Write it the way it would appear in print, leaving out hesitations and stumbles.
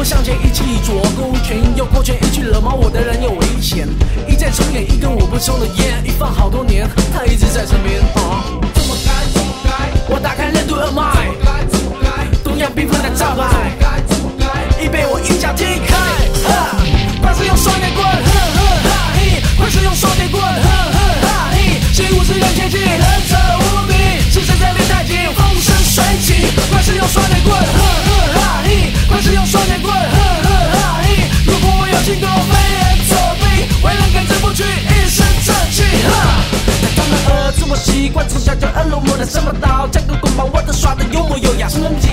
步向前，一起左勾拳，右勾拳，一去惹毛我的人有危险。一再重演，一根我不抽的烟，一放好多年，他一直在身边。怎么改？怎么改？我打开任督二脉，怎么改？东洋缤纷的招牌，怎么改？已被我一脚踢开。快是用双截棍，呵呵哈嘿！快是用双截棍，呵呵哈嘿！习武之人前进，忍者无敌，是谁在练太极？风生水起。快是用双截棍，呵呵哈嘿！快是用双截棍，呵呵哈嘿！如果我有经过非人作弊，为人根治不屈，一身正气。他们儿子我习惯从小就耳濡目染，什么刀，将个棍棒，我都耍的幽默优雅，是能级。